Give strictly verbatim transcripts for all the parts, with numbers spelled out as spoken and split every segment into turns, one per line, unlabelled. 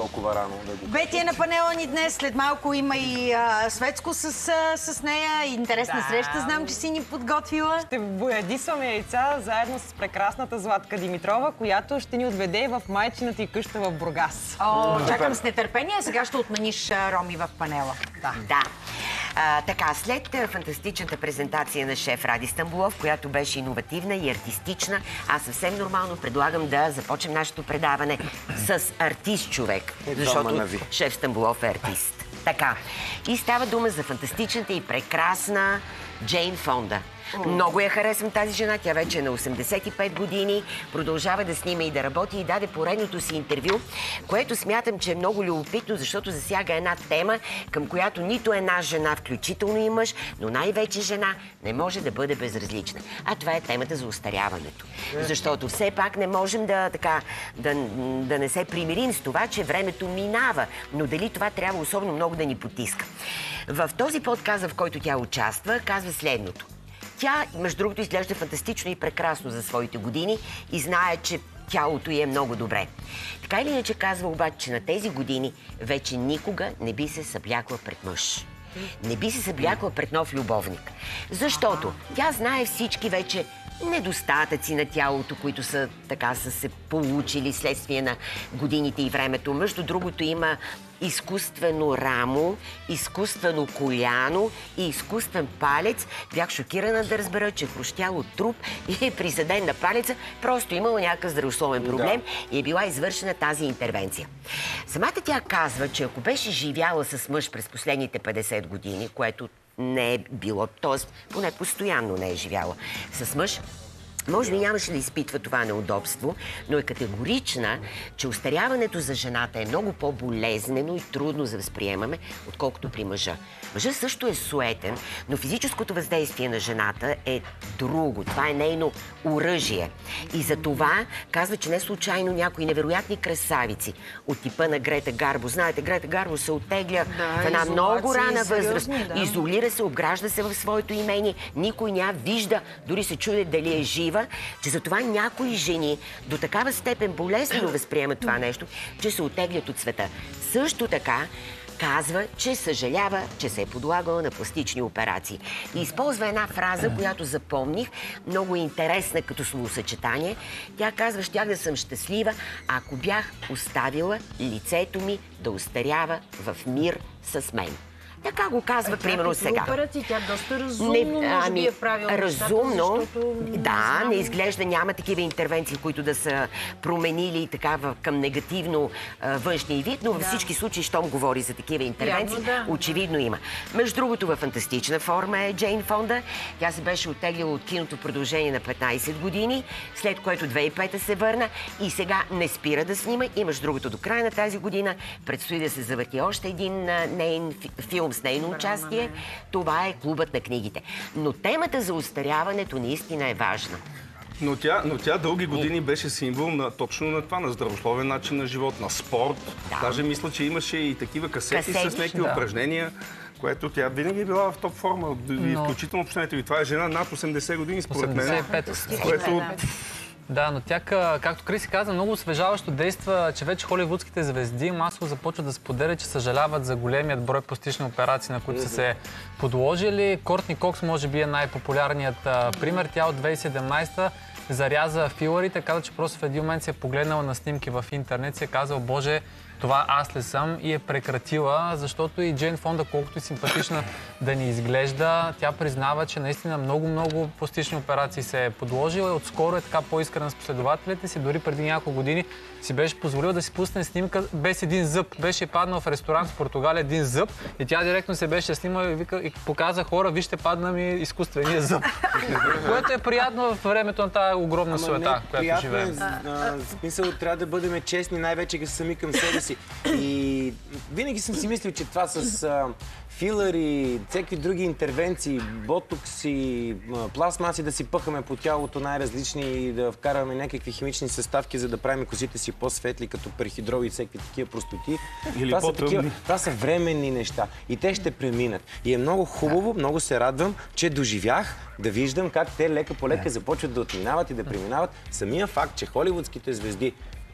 толкова рано да го...
Бети е на панела ни днес. След малко има и а, Светско с, а, с нея. Интересна да. среща. Знам, че си ни подготвила.
Ще боядисваме яйца заедно с прекрасната Златка Димитрова, която ще ни отведе в майчината и къща в Бургас.
О, чакам с нетърпение. Сега ще отмениш а, Роми в панела.
Да. да. А, така, след а, фантастичната презентация на шеф Ради Стамболов, която беше иновативна и артистична, аз съвсем нормално предлагам да започнем нашето предаване с артист човек, защото шеф Стамболов е артист. Така, и става дума за фантастичната и прекрасна Джейн Фонда. Много я харесвам тази жена, тя вече е на осемдесет и пет години, продължава да снима и да работи и даде поредното си интервю, което смятам, че е много любопитно, защото засяга една тема, към която нито една жена, включително и мъж, но най-вече жена, не може да бъде безразлична. А това е темата за остаряването. Защото все пак не можем да, така, да, да не се примирим с това, че времето минава, но дали това трябва особено много да ни потиска. В този подкаст, в който тя участва, казва следното. Тя, между другото, изглежда фантастично и прекрасно за своите години и знае, че тялото й е много добре. Така или иначе казва обаче, че на тези години вече никога не би се съблякла пред мъж. Не би се съблякла пред нов любовник. Защото тя знае всички вече недостатъци на тялото, които са така са се получили следствие на годините и времето. Между другото има изкуствено рамо, изкуствено коляно и изкуствен палец. Бях шокирана да разбера, че хрущял от труп и е присъден на палеца, просто имала някакъв здравословен проблем да. и е била извършена тази интервенция. Самата тя казва, че ако беше живяла с мъж през последните петдесет години, което не е било, т.е. поне постоянно не е живяла с мъж, може би нямаше да изпитва това неудобство, но е категорична, че остаряването за жената е много по-болезнено и трудно за възприемаме, отколкото при мъжа. Мъжът също е суетен, но физическото въздействие на жената е друго. Това е нейно оръжие. И за това казва, че не случайно някои невероятни красавици от типа на Грета Гарбо. Знаете, Грета Гарбо се оттегля да, в една много рана възраст. Да. Изолира се, обгражда се в своето имение. Никой няма вижда, дори се чуде дали е жива, че затова някои жени до такава степен болезнено възприемат това нещо, че се оттеглят от света. Също така казва, че съжалява, че се е подлагала на пластични операции. И използва една фраза, която запомних, много интересна като словосъчетание. Тя казва, щях да съм щастлива, ако бях оставила лицето ми да остарява в мир с мен. Така го казва, а, примерно сега.
Операции, тя доста разумно, не, може ами, би е правила
разумно,
нещата, защото...
да, не, не изглежда, няма такива интервенции, които да са променили така към негативно а, външния вид, но във да. всички случаи, щом говори за такива интервенции, Явно, да. очевидно има. Между другото, във фантастична форма е Джейн Фонда. Тя се беше оттеглила от киното в продължение на петнайсет години, след което две хиляди и пета се върна и сега не спира да снима. И между другото, до края на тази година предстои да се завърти още един а, нейн филм с нейно участие. Това е Клубът на книгите. Но темата за остаряването наистина е важна.
Но тя, но тя дълги години беше символ на, точно на това, на здравословен начин на живот, на спорт. Да. Даже мисля, че имаше и такива касети, касети с някакви да. упражнения, което тя винаги е била в топ форма. Но... Включително почнете ви. Това е жена над осемдесет години, според мен.
осемдесет и пет.
Което...
Да, но тя, както Криси каза, много освежаващо действа, че вече холивудските звезди масово започват да споделят, че съжаляват за големият брой пластични операции, на които са се подложили. Кортни Кокс може би е най-популярният пример. Тя от две хиляди и седемнайсета заряза филарите, каза, че просто в един момент се е погледнала на снимки в интернет, се е казал, боже, това аз ли съм, и е прекратила, защото и Джейн Фонда, колкото и симпатична да ни изглежда, тя признава, че наистина много-много пластични операции се е подложила и отскоро е така по-искрена с последователите си. Дори преди няколко години си беше позволила да си пусне снимка без един зъб. Беше паднал в ресторант в Португалия един зъб и тя директно се беше снимала и, вика, и показа хора, вижте, падна ми изкуствения зъб. Което е приятно в времето на тази огромна суета, която живеем.
В смисъл, трябва да бъдем честни, най-вече сами към себе си. И винаги съм си мислил, че това с а, филъри, всеки други интервенции, ботокси, пластмаси да си пъхаме по тялото най-различни и да вкарваме някакви химични съставки, за да правим косите си по-светли, като перхидрол и всеки такива простоти.
Или
това, са такива, това са временни неща и те ще преминат. И е много хубаво, много се радвам, че доживях да виждам как те лека по лека започват да отминават и да преминават. Самия факт, че холивудските звезди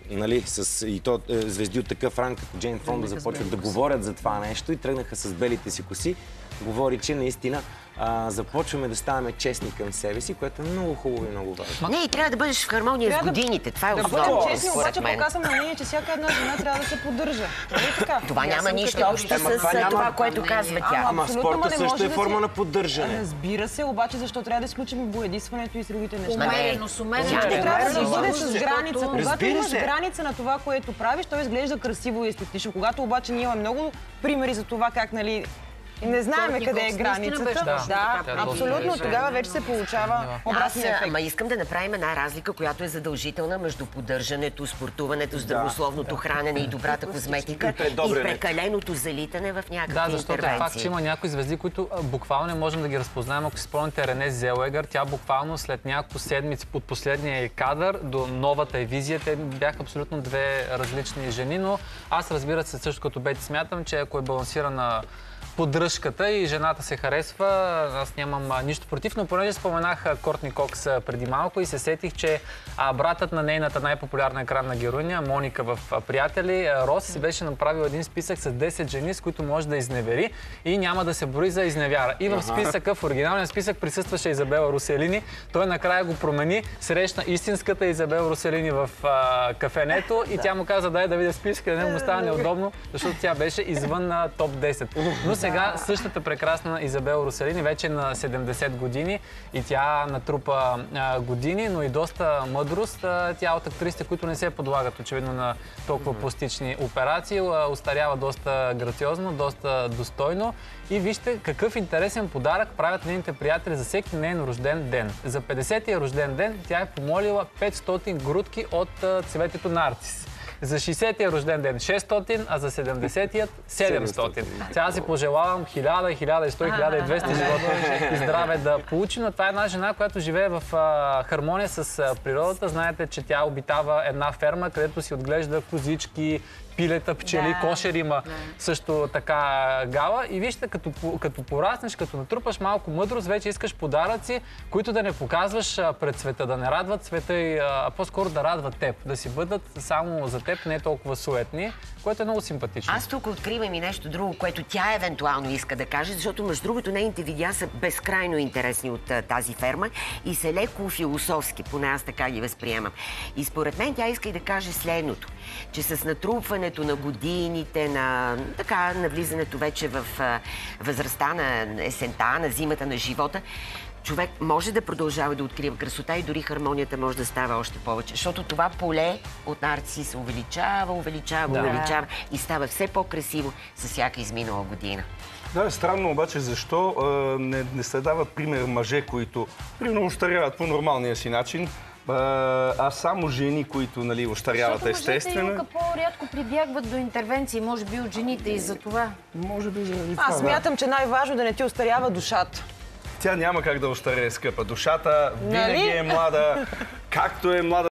нали, с, и то е, звезди от такъв ранг, като Джейн Фонда, започват да говорят за това нещо и тръгнаха с белите си коси, говори, че наистина а, започваме да ставаме честни към себе си, което е много хубаво и много важно.
Не, и трябва да бъдеш в хармония
Трябва
с
да-
годините. Това е
Да
основно,
бъдем честни,
според
обаче
мен.
пък аз съм на мнение, че всяка една жена трябва да се поддържа. Нали така?
Това
Аз
няма
съм
нищо
категорична.
общо
Ама
с
това няма-
това, което казва тя.
Ама
абсолютно,
спорта
ма не
също
може
е
да
форма
си-
на поддържане.
Разбира се, обаче защо трябва да изключим боядисването и с другите неща?
Умерено, с умерено.
Тя
Всичко
не
трябва да
умерено,
бъде с
защото-
граница. Когато
Разбира
имаш
се.
граница на това, което правиш, то изглежда красиво и естетично. Когато обаче ние имаме много примери за това как, нали, не знаеме
Кортни
къде е
Кокс наистина
границата.
беше
точно
Да,
така. Тя доста
абсолютно.
беше-
Тогава вече се получава
Аз
обратния ефект.
ама искам да направим една разлика, която е задължителна между поддържането, спортуването, здравословното хранене и добрата козметика
И предобренето.
и прекаленото залитане в някакви
Да, защото е факт, че
интервенции.
има някои звезди, които а, буквално не можем да ги разпознаем. Ако си спомняте Рене Зелегър, тя буквално след няколко седмици от последния й кадър до новата й визия, те бяха абсолютно две различни жени, но аз, разбира се, също като Бети смятам, че ако е балансирана поддръжката и жената се харесва, аз нямам а, нищо против, но понеже споменах а, Кортни Кокс а, преди малко и се сетих, че а, братът на нейната най-популярна екранна героиня, Моника в а, Приятели, а, Рос, си беше направил един списък с десет жени, с които може да изневери и няма да се брои за изневяра. И в списъка, в оригиналния списък присъстваше Изабела Руселини. Той накрая го промени, срещна истинската Изабела Руселини в а, кафенето и тя му каза: дай да видя списъка, да не му става неудобно, защото тя беше извън на топ десет. Но сега същата прекрасна Изабела Руселини вече е на седемдесет години и тя натрупа а, години, но и доста мъдрост. А, тя е от актрисите, които не се подлагат очевидно на толкова пластични операции. А, остарява доста грациозно, доста достойно. И вижте какъв интересен подарък правят нейните приятели за всеки нейн рожден ден. За петдесетия рожден ден тя е помолила петстотин грудки от а, цветето нарцис. За шейсетия рожден ден шестстотин, а за седемдесетият седемстотин. Сега си пожелавам хиляда, хиляда и сто, хиляда и двеста живота и здраве да получи, но това е една жена, която живее в а, хармония с а, природата. Знаете, че тя обитава една ферма, където си отглежда козички, пилета, пчели,
Да.
кошер има също така гала. И вижте, като, като пораснеш, като натрупаш малко мъдрост, вече искаш подаръци, които да не показваш а, пред света, да не радват света, и, а, а по-скоро да радват теб. Да си бъдат само за теб, не толкова суетни, което е много симпатично.
Аз тук откривам и нещо друго, което тя евентуално иска да каже, защото между другото нейните видеа са безкрайно интересни от а, тази ферма и са леко философски, поне аз така ги възприемам. И според мен тя иска и да каже следното, че с натрупването на годините, на така навлизането вече в а, възрастта на есента, на зимата на живота, човек може да продължава да открива красота и дори хармонията може да става още повече. Защото това поле от нарциси се увеличава, увеличава,
Да.
увеличава и става все по-красиво с всяка изминала година.
Да, е странно обаче защо а, не, не се дават пример мъже, които примерно остаряват по нормалния си начин, а, а само жени, които нали, остаряват
Защото мъжете,
естествено.
Илка, по-рядко прибягват до интервенции, може би от жените и за това.
Може би заради това.
Аз
да.
смятам, че най-важно да не ти остарява душата.
Тя няма как да остарее, скъпа. Душата винаги
Нали?
е млада, както е млада